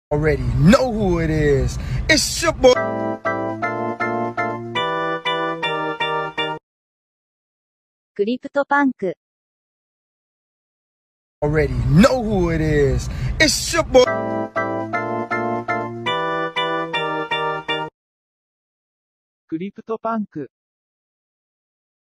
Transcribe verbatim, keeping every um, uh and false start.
Already know who it is. It's your boy. CryptoPunk Already know who it is. It's your boy. CryptoPunk